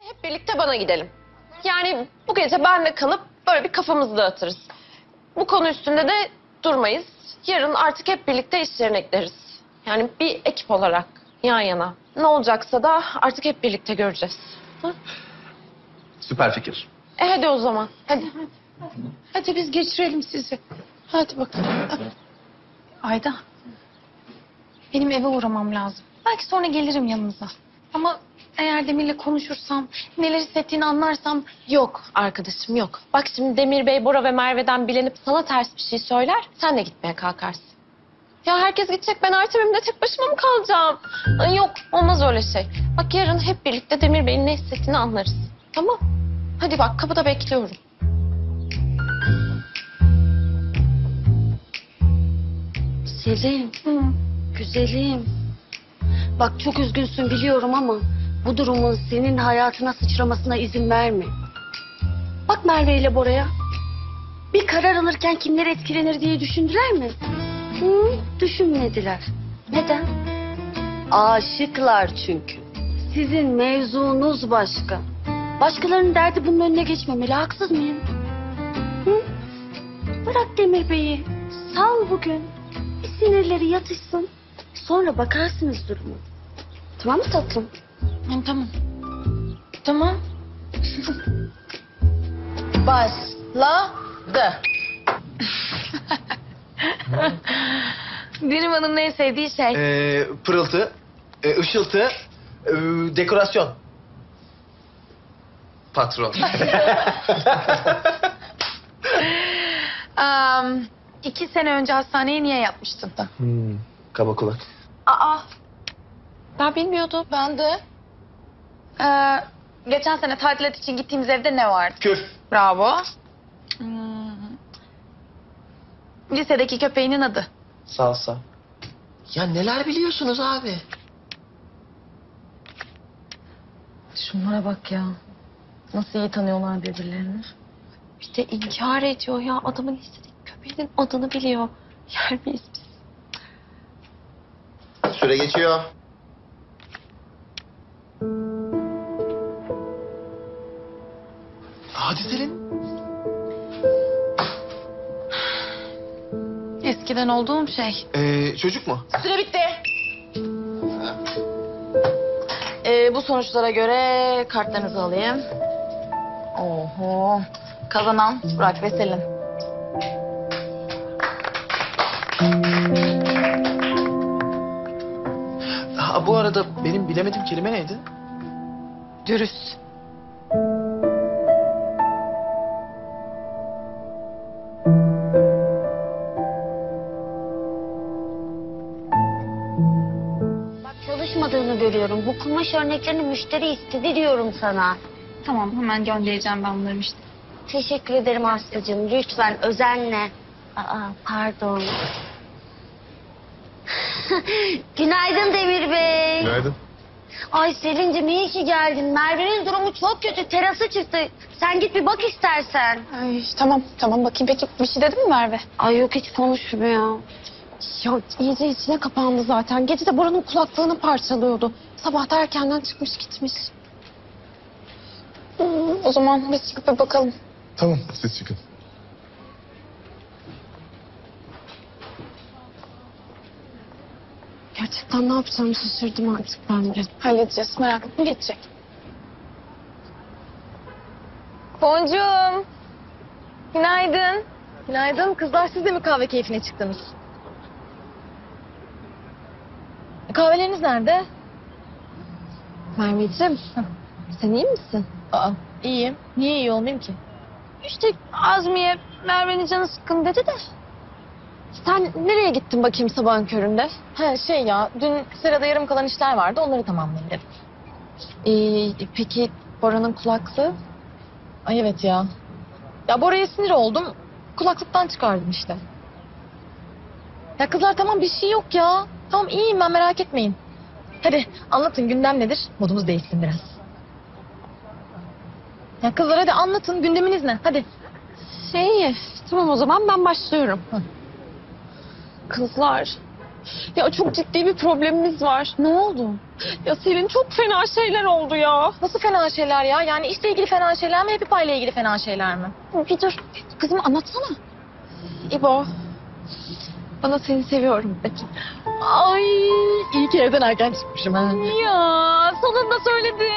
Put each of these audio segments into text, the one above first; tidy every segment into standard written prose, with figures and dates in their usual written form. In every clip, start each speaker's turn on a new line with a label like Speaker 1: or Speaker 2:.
Speaker 1: hep birlikte bana gidelim. Yani bu gece benle kalıp böyle bir kafamızı dağıtırız. Bu konu üstünde de durmayız. Yarın artık hep birlikte iş yerine gideriz. Yani bir ekip olarak yan yana. Ne olacaksa da artık hep birlikte göreceğiz. Hı?
Speaker 2: Süper fikir.
Speaker 1: Hadi o zaman. Hadi.
Speaker 3: Hadi biz geçirelim sizi. Hadi bakalım. Ayda. Benim eve uğramam lazım. Belki sonra gelirim yanınıza. Ama eğer Demir'le konuşursam, neler hissettiğini anlarsam...
Speaker 1: Yok arkadaşım yok. Bak şimdi Demir Bey, Bora ve Merve'den bilenip sana ters bir şey söyler. Sen de gitmeye kalkarsın. Ya herkes gidecek, ben Artemim'de tek başıma mı kalacağım? Ay yok, olmaz öyle şey. Bak yarın hep birlikte Demir Bey'in ne hissettiğini anlarız. Tamam. Hadi bak, kapıda bekliyorum.
Speaker 4: Selin, güzelim. Bak çok üzgünsün biliyorum ama bu durumun senin hayatına sıçramasına izin verme. Bak Merve ile Bora'ya. Bir karar alırken kimler etkilenir diye düşündüler mi? Düşünmediler. Neden? Aşıklar çünkü. Sizin mevzunuz başka. Başkalarının derdi bunun önüne geçmemeli. Haksız mıyım? Hı? Bırak Demir Bey'i. Sal bugün. Bir sinirleri yatışsın. Sonra bakarsınız duruma. Tamam mı tatlım?
Speaker 3: Tamam.
Speaker 1: Tamam.
Speaker 3: Başladı. Benim hanımın en sevdiği şey.
Speaker 2: Pırıltı, ışıltı, dekorasyon. Patron.
Speaker 3: 2 sene önce hastaneye niye yatmıştın da?
Speaker 2: Kaba kulak.
Speaker 3: Aa,
Speaker 1: Ben bilmiyordum.
Speaker 3: ben de. Geçen sene tadilat için gittiğimiz evde ne vardı?
Speaker 2: Küf.
Speaker 3: Bravo. Lisedeki köpeğinin adı.
Speaker 2: Salsa. Ya neler biliyorsunuz abi?
Speaker 1: Şunlara bak ya. Nasıl iyi tanıyorlar birbirlerini. Bir de inkar ediyor ya. Adamın istediği köpeğinin adını biliyor. Yer miyiz biz?
Speaker 2: Süre geçiyor. Hadi Selin.
Speaker 3: Eskiden olduğum şey.
Speaker 2: Çocuk mu?
Speaker 1: Süre bitti. Bu sonuçlara göre kartlarınızı alayım.
Speaker 3: Oho. Kazanan Burak ve Selin.
Speaker 2: Ha, bu arada benim bilemediğim kelime neydi?
Speaker 3: Dürüst.
Speaker 4: Bak çalışmadığını görüyorum. Bu kumaş örneklerini müşteri istedi diyorum sana.
Speaker 3: Tamam, hemen göndereceğim ben bunları işte.
Speaker 4: Teşekkür ederim Aslı'cığım. Lütfen özenle. Pardon. Günaydın Demir Bey.
Speaker 2: Günaydın.
Speaker 4: Ay Selin'cim iyi ki geldin. Merve'nin durumu çok kötü. Terasa çıktı. Sen git bir bak istersen.
Speaker 3: Ay, tamam bakayım. Peki bir şey dedi mi Merve?
Speaker 4: Ay yok hiç konuşmuyor.
Speaker 1: Ya iyice içine kapandı zaten. Gece de Bora'nın kulaklığını parçalıyordu. Sabah da erkenden çıkmış gitmiş.
Speaker 3: O zaman biz çıkıp bir bakalım.
Speaker 5: Tamam, siz çıkın.
Speaker 1: Gerçekten ne yapacağımı şaşırdım artık ben de.
Speaker 3: Halledeceğiz, merak etme, geçecek. Boncuğum. Günaydın. Günaydın. Kızlar siz de mi kahve keyfine çıktınız? Kahveleriniz nerede?
Speaker 1: Merveciğim, sen iyi misin?
Speaker 3: Aa, iyiyim. Niye iyi olmayayım ki?
Speaker 1: İşte Azmiye Merve'nin canı sıkkın dedi de. Sen nereye gittin bakayım sabahın köründe?
Speaker 3: Ha şey ya, dün sırada yarım kalan işler vardı, onları tamamlayayım dedim.
Speaker 1: Peki Bora'nın kulaklığı?
Speaker 3: Ay evet ya. Ya Bora'ya sinir oldum, kulaklıktan çıkardım işte. Ya kızlar tamam bir şey yok ya. Tamam iyiyim ben, merak etmeyin. Hadi anlatın, gündem nedir? Modumuz değişsin biraz. Ya kızlar hadi anlatın, gündeminiz ne? Hadi.
Speaker 1: Tamam o zaman ben başlıyorum. Kızlar, Ya çok ciddi bir problemimiz var.
Speaker 3: Ne oldu?
Speaker 1: Ya Selin çok fena şeyler oldu ya.
Speaker 3: Nasıl fena şeyler ya? Yani işle ilgili fena şeyler mi, Happy Pie ile ilgili fena şeyler mi?
Speaker 1: Bir dur.
Speaker 3: Kızım anlatsana.
Speaker 1: İbo. Bana seni seviyorum dedi.
Speaker 3: Ay, iyi ki evden erken çıkmışım ha.
Speaker 1: Ya sonunda söyledi.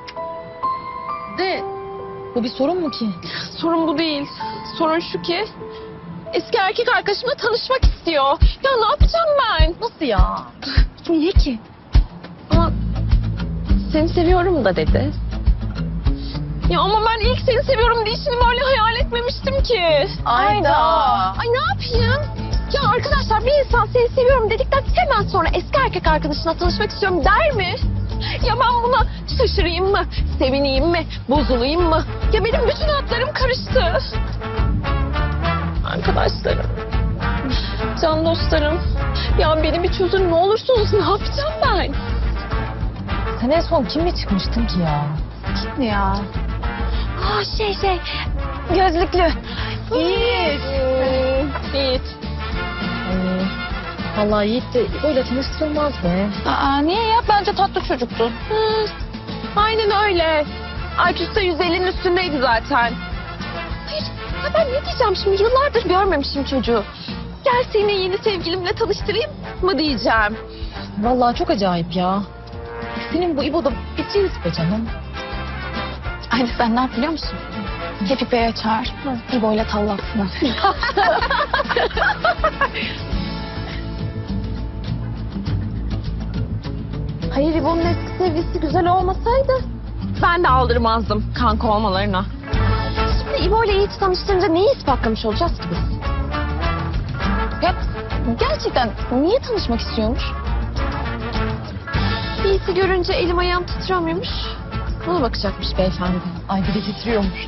Speaker 3: De, bu bir sorun mu ki?
Speaker 1: Sorun bu değil. Sorun şu ki eski erkek arkadaşımla tanışmak istiyor. Ya ne yapacağım ben?
Speaker 3: Nasıl ya? Niye ki?
Speaker 1: Ama seni seviyorum da dedi. Ya ama ben ilk seni seviyorum diye işini böyle hayal etmemiştim ki.
Speaker 3: Ayda.
Speaker 1: Ay ne yapayım? Ya arkadaşlar bir insan seni seviyorum dedikten hemen sonra eski erkek arkadaşına tanışmak istiyorum der mi? Ya ben buna şaşırayım mı? Sevineyim mi? Bozulayım mı? Ya benim bütün hatlarım karıştı. Arkadaşlarım. Can dostlarım. Ya beni bir çözün ne olursunuz. Ne yapacağım ben?
Speaker 3: Sen en son kimle çıkmıştın ki ya? Kim ya?
Speaker 1: Aa gözlüklü.
Speaker 3: Yiğit.
Speaker 1: Yiğit.
Speaker 3: Vallahi Yiğit de böyle tanıştırılmaz be.
Speaker 1: Aa niye ya? Bence tatlı çocuktu. Aynen öyle. IQ'su da 150'nin üstündeydi zaten. Hayır, ya ben ne diyeceğim şimdi? Yıllardır görmemişim çocuğu. Gel seni yeni sevgilimle tanıştırayım mı diyeceğim.
Speaker 3: Vallahi çok acayip ya. Senin bu İbo da bir cins be canım.
Speaker 1: Ay sen ne yap biliyor musun? Happy Pie'ye çağır. İbo'yla tallatsın. Hayır İbo'nun eski sevgilisi güzel olmasaydı ben de aldırmazdım kanka olmalarına. Şimdi İbo ile Yiğit'i tanıştırınca neyi ispatlamış olacağız ki biz? Ya gerçekten niye tanışmak istiyormuş? Yiğit'i görünce elim ayağım titriyor muymuş? Buna bakacakmış beyefendi.
Speaker 3: Ay bir de titriyormuş.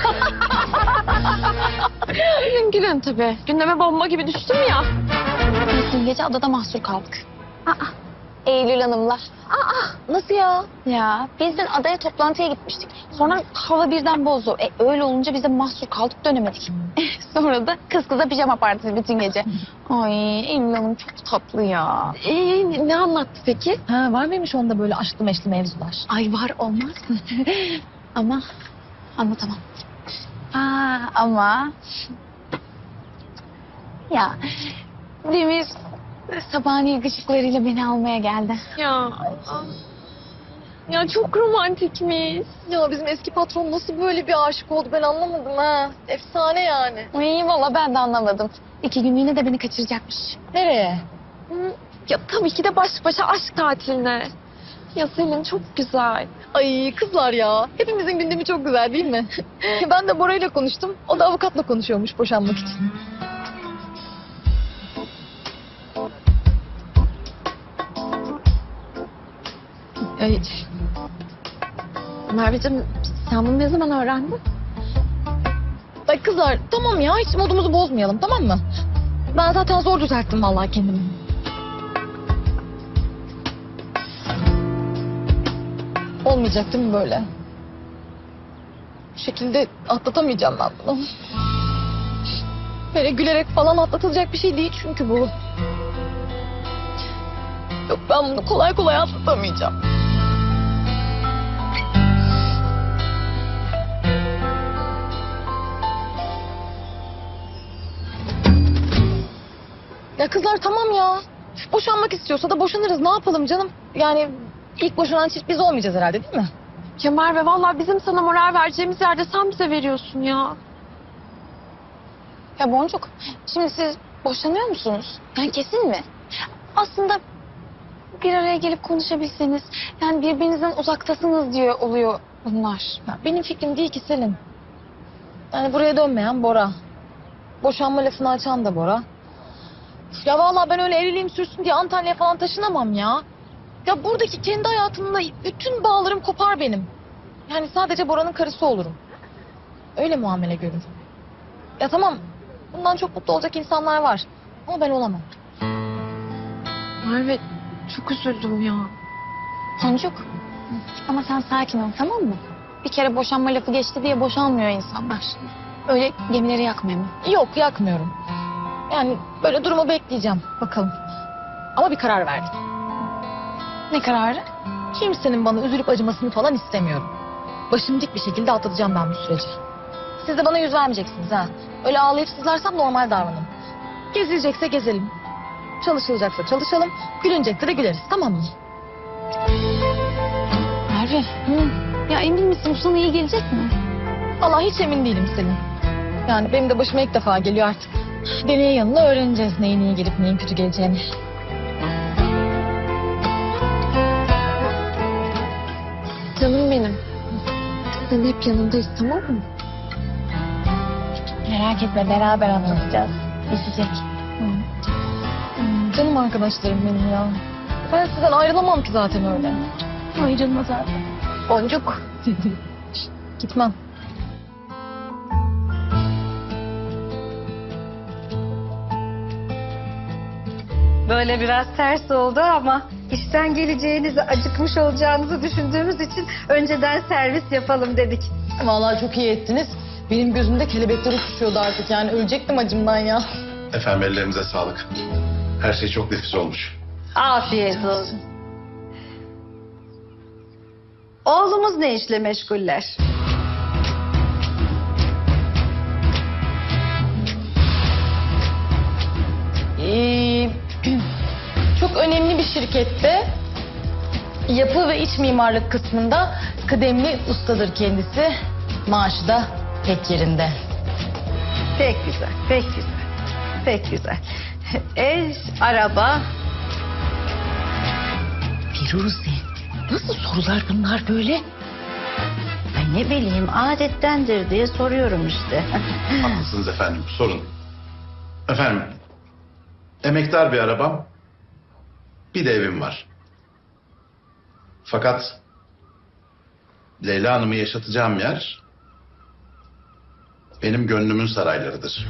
Speaker 1: Gülün tabii. Gündeme bomba gibi düştüm ya.
Speaker 3: Biz dün gece adada mahsur kaldık.
Speaker 1: Eylül Hanım'la.
Speaker 3: Nasıl ya?
Speaker 1: Ya biz dün adaya toplantıya gitmiştik. Sonra hava birden bozdu. Öyle olunca biz de mahsur kaldık dönemedik. Sonra da kız kıza pijama partisi bütün gece. Ay Eylül Hanım çok tatlı ya. Ne anlattı peki?
Speaker 3: Ha, var mıymış onda böyle aşklı meşli mevzular?
Speaker 1: Ay var olmaz mı? Ama anlatamam. Ama ya Demir sabahleyin ışıklarıyla beni almaya geldi. Ya çok romantikmiş.
Speaker 3: Ya bizim eski patron nasıl böyle bir aşık oldu ben anlamadım ha. Efsane yani.
Speaker 1: İyi valla ben de anlamadım. 2 günlüğüne de beni kaçıracakmış.
Speaker 3: Nereye?
Speaker 1: Ya tabii ki de baş başa aşk tatiline. Ya Selin çok güzel.
Speaker 3: Ay kızlar ya. Hepimizin gündemi çok güzel değil mi? Ben de Bora ile konuştum. O da avukatla konuşuyormuş boşanmak için.
Speaker 1: Ay. Merveciğim sen bunu ne zaman öğrendin?
Speaker 3: Ay kızlar tamam ya hiç modumuzu bozmayalım tamam mı? Ben zaten zor düzelttim vallahi kendimi. Olmayacak değil mi böyle? Bu şekilde atlatamayacağım ben bunu. Böyle gülerek falan atlatılacak bir şey değil çünkü bu. Yok ben bunu kolay kolay atlatamayacağım. Ya kızlar tamam ya. Boşanmak istiyorsa da boşanırız. Ne yapalım canım? Yani ilk boşanan çift biz olmayacağız herhalde değil mi?
Speaker 1: Ya Merve vallahi bizim sana moral vereceğimiz yerde sen bize veriyorsun ya. Ya Boncuk, şimdi siz boşanıyor musunuz? Yani kesin mi? Aslında bir araya gelip konuşabilseniz, yani birbirinizden uzaktasınız diye oluyor bunlar.
Speaker 3: Ya benim fikrim değil ki Selin. Yani buraya dönmeyen Bora. Boşanma lafını açan da Bora. Ya vallahi ben öyle evliliğim sürsün diye Antalya'ya falan taşınamam ya. Ya buradaki kendi hayatımla bütün bağlarım kopar benim. Yani sadece Bora'nın karısı olurum. Öyle muamele görür. Ya tamam bundan çok mutlu olacak insanlar var. Ama ben olamam.
Speaker 1: Merve çok üzüldüm ya.
Speaker 3: Boncuk.
Speaker 1: Ama sen sakin ol tamam mı? Bir kere boşanma lafı geçti diye boşanmıyor insanlar. Öyle gemileri yakmayalım.
Speaker 3: Yok yakmıyorum. Yani böyle durumu bekleyeceğim. Bakalım.
Speaker 5: Ama bir karar verdim.
Speaker 3: Ne kararı?
Speaker 5: Kimsenin bana üzülüp acımasını falan istemiyorum. Başım dik bir şekilde atlatacağım ben bu süreci. Siz de bana yüz vermeyeceksiniz ha. Öyle ağlayıp sızlarsam normal davranın. Gezilecekse gezelim. Çalışılacaksa çalışalım. Gülünecekse de güleriz, tamam mı?
Speaker 3: Merve. Ya emin misin bu sana iyi gelecek mi?
Speaker 5: Vallahi hiç emin değilim Selin. Yani benim de başıma ilk defa geliyor artık. Deney yanında öğreneceğiz neyin iyi gelip neyin kötü geleceğini.
Speaker 1: Canım benim. Sen hep yanımdayız, tamam mı?
Speaker 5: Merak etme, beraber anlatacağız. Geçecek. Canım arkadaşlarım benim ya. Ben sizden ayrılamam ki zaten öyle.
Speaker 3: Ayrılma zaten.
Speaker 5: Boncuk. Gitmem.
Speaker 6: Böyle biraz ters oldu ama işten geleceğinizi, acıkmış olacağınızı düşündüğümüz için önceden servis yapalım dedik.
Speaker 5: Vallahi çok iyi ettiniz. Benim gözümde kelebekler uçuşuyordu artık, yani ölecektim acımdan ya.
Speaker 7: Efendim ellerinize sağlık. Her şey çok nefis olmuş.
Speaker 6: Afiyet olsun. Oğlumuz ne işle meşguller?
Speaker 5: Çok önemli bir şirkette yapı ve iç mimarlık kısmında kıdemli ustadır kendisi. Maaşı da pek yerinde.
Speaker 6: Pek güzel, pek güzel, pek güzel. Ev, araba.
Speaker 4: Firuze, nasıl sorular bunlar böyle? Ay ne bileyim, adettendir diye soruyorum işte.
Speaker 7: Haklısınız efendim, sorun. Efendim, emektar bir arabam, bir de evim var. Fakat Leyla Hanım'ı yaşatacağım yer benim gönlümün saraylarıdır.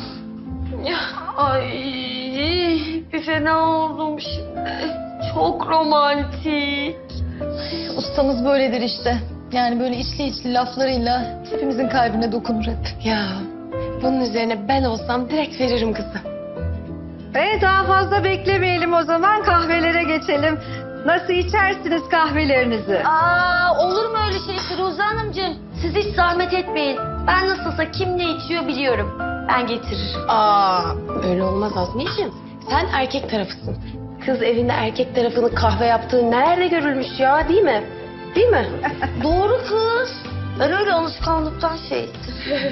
Speaker 1: Ay bir fena oldum şimdi. Çok romantik.
Speaker 5: Ustamız böyledir işte. Yani böyle içli içli laflarıyla hepimizin kalbine dokunur hep.
Speaker 1: Ya bunun üzerine ben olsam direkt veririm kızı.
Speaker 6: Daha fazla beklemeyelim o zaman, kahvelere geçelim. Nasıl içersiniz kahvelerinizi?
Speaker 4: Olur mu öyle şey Firuze Hanımcığım? Siz hiç zahmet etmeyin. Ben nasılsa kim ne içiyor biliyorum. Ben getiririm.
Speaker 1: Öyle olmaz Azmiyeciğim. Sen erkek tarafısın. Kız evinde erkek tarafının kahve yaptığı nerede görülmüş ya, değil mi? Değil mi?
Speaker 4: Doğru kız. Ben öyle alışkanlıktan şey ettim.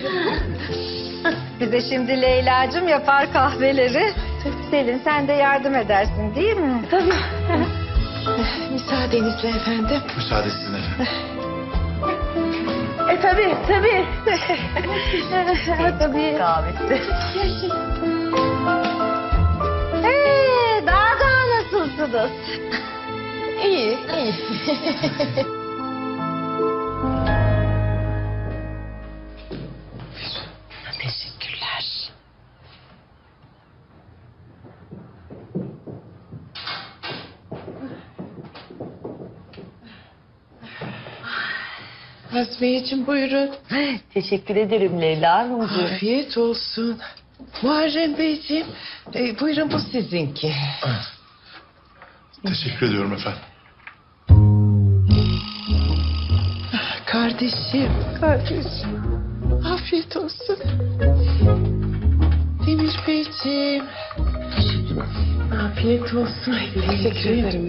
Speaker 6: Bize şimdi Leyla'cığım yapar kahveleri. Selin sen de yardım edersin değil mi?
Speaker 1: Tabii. Müsaadenizle efendim.
Speaker 7: Müsaade sizin efendim.
Speaker 1: Tabii. Tabii.
Speaker 4: Kahvesi.
Speaker 6: Daha nasılsınız?
Speaker 5: İyi.
Speaker 2: Teşekkürler. Azmiyeciğim buyurun.
Speaker 4: Teşekkür ederim Leyla Hanımcığım.
Speaker 2: Afiyet olsun. Muharrem Beyciğim, buyurun bu sizinki.
Speaker 7: Teşekkür ediyorum efendim.
Speaker 2: Kardeşim. Afiyet olsun. Demir Beyciğim. Afiyet olsun. Teşekkür ederim.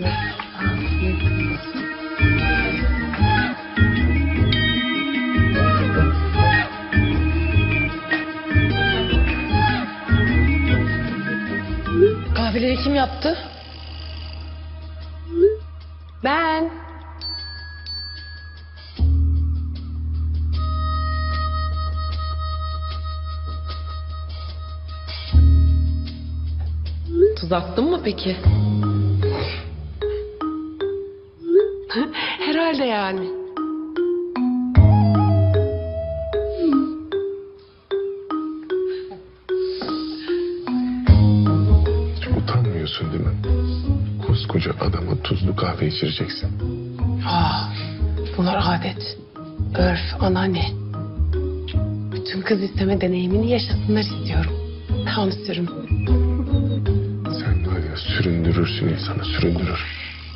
Speaker 5: Kahveleri kim yaptı?
Speaker 1: Ben.
Speaker 2: Tuz attın mı peki? Herhalde yani.
Speaker 8: Utanmıyorsun değil mi? Koskoca adama tuzlu kahve içireceksin.
Speaker 2: Bunlar adet, örf, anneanne. Bütün kız isteme deneyimini yaşasınlar istiyorum. Tam sürüm.
Speaker 8: Sen var ya sürüm süründürürsün insanı, süründürür.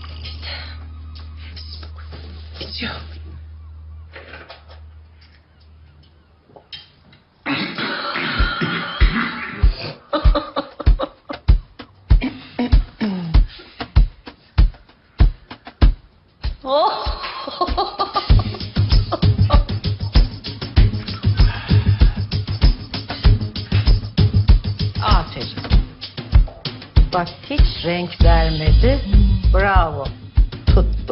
Speaker 2: İçiyor.
Speaker 6: Aferin. Bak hiç renk vermedi. Bravo. Tuttu.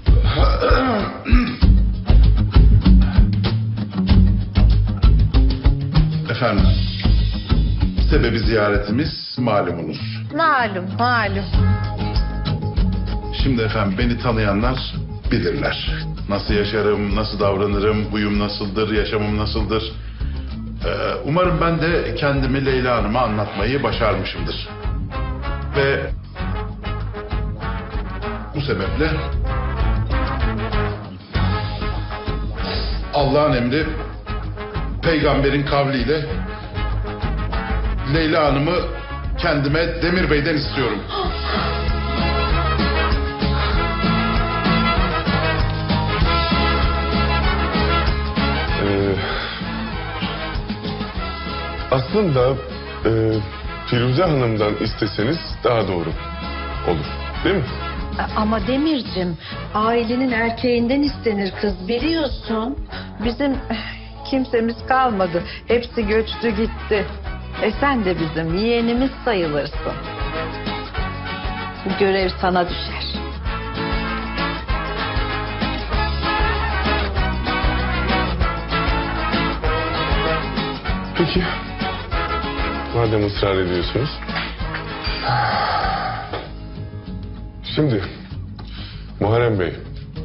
Speaker 7: Efendim, sebebi ziyaretimiz malumunuz.
Speaker 6: Malum.
Speaker 7: Şimdi efendim beni tanıyanlar bilirler. Nasıl yaşarım, nasıl davranırım, huyum nasıldır, yaşamım nasıldır. Umarım ben de kendimi Leyla Hanım'a anlatmayı başarmışımdır. Ve bu sebeple Allah'ın emri, peygamberin kavliyle Leyla Hanım'ı kendime Demir Bey'den istiyorum.
Speaker 8: Aslında Firuze Hanım'dan isteseniz daha doğru olur. Değil mi?
Speaker 6: Ama Demircim, ailenin erkeğinden istenir kız biliyorsun. Bizim kimsemiz kalmadı. Hepsi göçtü gitti. Sen de bizim yeğenimiz sayılırsın. Bu görev sana düşer.
Speaker 8: Peki. Madem ısrar ediyorsunuz. Şimdi Muharrem Bey.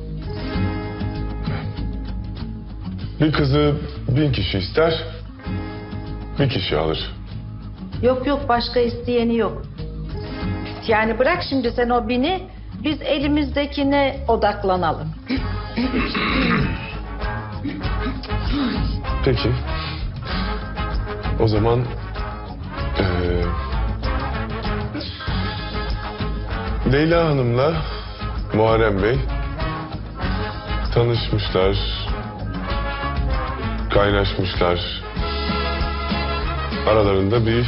Speaker 8: Bir kızı 1000 kişi ister, 1 kişi alır.
Speaker 6: Yok başka isteyeni yok. Yani bırak şimdi sen o bini, biz elimizdekine odaklanalım.
Speaker 8: Peki. O zaman Leyla Hanım'la Muharrem Bey tanışmışlar, kaynaşmışlar. Aralarında bir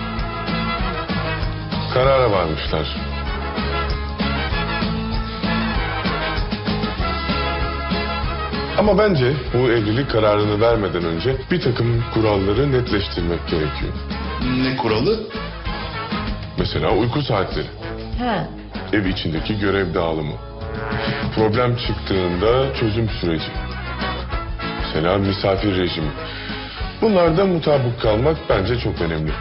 Speaker 8: karara varmışlar. Ama bence bu evlilik kararını vermeden önce bir takım kuralları netleştirmek gerekiyor.
Speaker 7: Ne kuralı?
Speaker 8: Mesela uyku saatleri,
Speaker 6: He.
Speaker 8: ev içindeki görev dağılımı, problem çıktığında çözüm süreci, mesela misafir rejimi. Bunlarda mutabık kalmak bence çok önemli.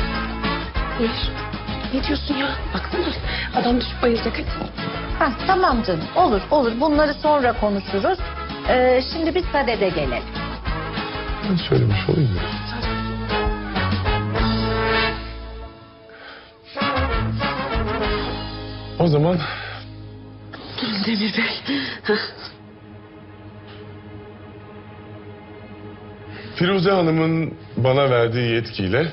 Speaker 2: Ne diyorsun ya? Baksana adam düşüp bayılacak hadi.
Speaker 6: Tamam canım, olur. Bunları sonra konuşuruz. Şimdi biz sadede gelelim.
Speaker 8: Ben söylemiş olayım mı? O zaman
Speaker 2: Demir Bey.
Speaker 8: Firuze Hanım'ın bana verdiği yetkiyle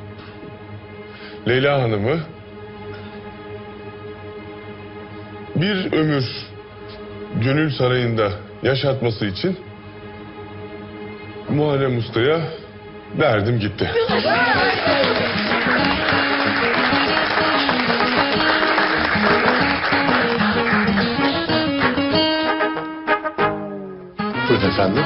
Speaker 8: Leyla Hanım'ı bir ömür Gönül Sarayı'nda yaşatması için Muharrem Usta'ya verdim gitti.
Speaker 7: Buyurun efendim.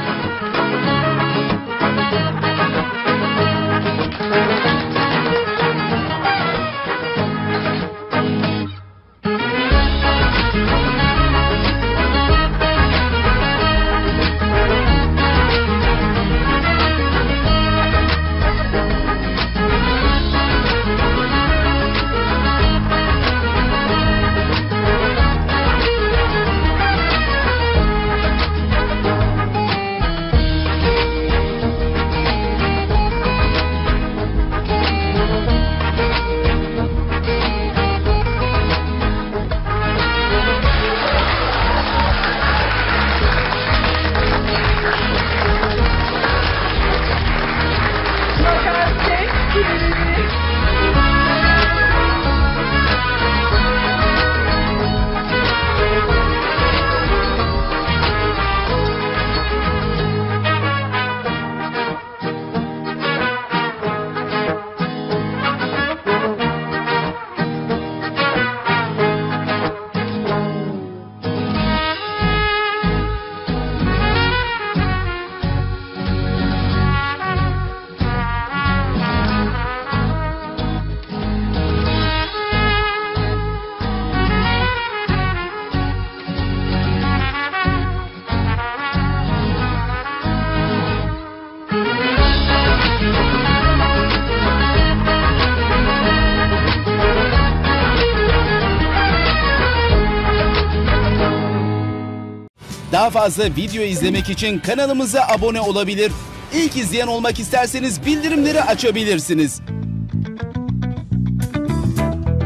Speaker 9: Daha fazla video izlemek için kanalımıza abone olabilir. İlk izleyen olmak isterseniz bildirimleri açabilirsiniz.